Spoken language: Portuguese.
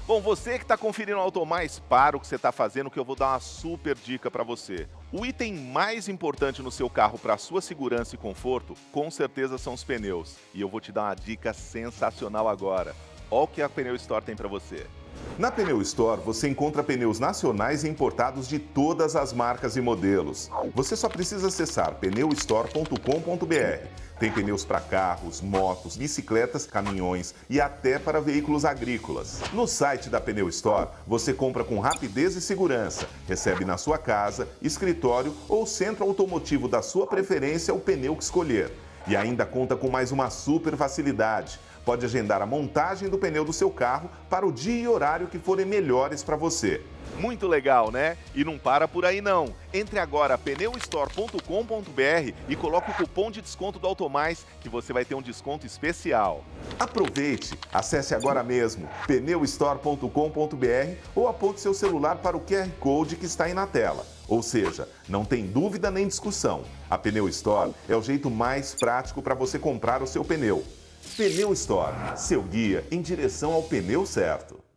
Bom, você que está conferindo o Automais, para o que você está fazendo que eu vou dar uma super dica para você. O item mais importante no seu carro para a sua segurança e conforto, com certeza são os pneus. E eu vou te dar uma dica sensacional agora. Olha o que a Pneu Store tem para você. Na Pneu Store, você encontra pneus nacionais e importados de todas as marcas e modelos. Você só precisa acessar pneustore.com.br. Tem pneus para carros, motos, bicicletas, caminhões e até para veículos agrícolas. No site da Pneu Store, você compra com rapidez e segurança. Recebe na sua casa, escritório ou centro automotivo da sua preferência o pneu que escolher. E ainda conta com mais uma super facilidade. Pode agendar a montagem do pneu do seu carro para o dia e horário que forem melhores para você. Muito legal, né? E não para por aí não. Entre agora a pneustore.com.br e coloque o cupom de desconto do Automais que você vai ter um desconto especial. Aproveite! Acesse agora mesmo pneustore.com.br ou aponte seu celular para o QR Code que está aí na tela. Ou seja, não tem dúvida nem discussão. A Pneu Store é o jeito mais prático para você comprar o seu pneu. Pneu Store, seu guia em direção ao pneu certo.